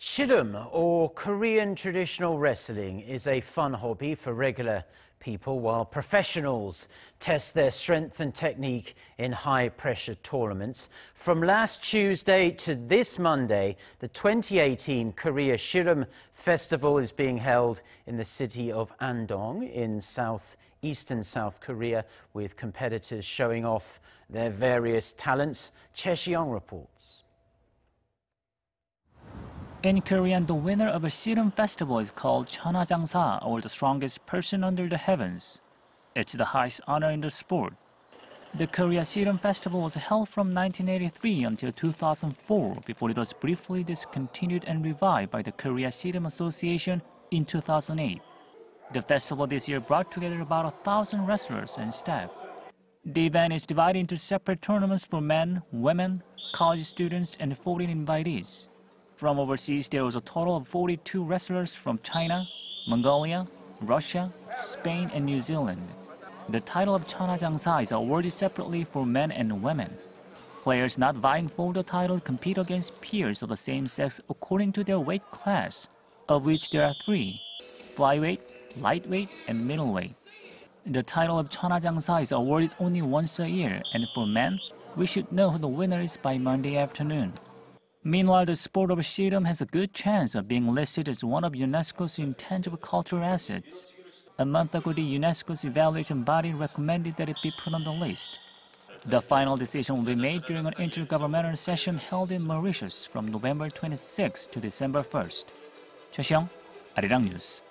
Shirum, or Korean traditional wrestling, is a fun hobby for regular people, while professionals test their strength and technique in high-pressure tournaments. From last Tuesday to this Monday, the 2018 Korea Shirum Festival is being held in the city of Andong in southeastern South Korea, with competitors showing off their various talents. Choi Si-young reports. In Korean, the winner of a Shirum festival is called Cheonajangsa, or the strongest person under the heavens. It's the highest honor in the sport. The Korea Shirum festival was held from 1983 until 2004, before it was briefly discontinued and revived by the Korea Shirum Association in 2008. The festival this year brought together about 1,000 wrestlers and staff. The event is divided into separate tournaments for men, women, college students, and 14 invitees. From overseas, there was a total of 42 wrestlers from China, Mongolia, Russia, Spain, and New Zealand. The title of Cheonajangsa is awarded separately for men and women. Players not vying for the title compete against peers of the same sex according to their weight class, of which there are 3: flyweight, lightweight, and middleweight. The title of Cheonajangsa is awarded only once a year, and for men, we should know who the winner is by Monday afternoon. Meanwhile, the sport of Shirum has a good chance of being listed as one of UNESCO's intangible cultural assets. A month ago, the UNESCO's evaluation body recommended that it be put on the list. The final decision will be made during an intergovernmental session held in Mauritius from November 26 to December 1st. Choi Si-young, Arirang News.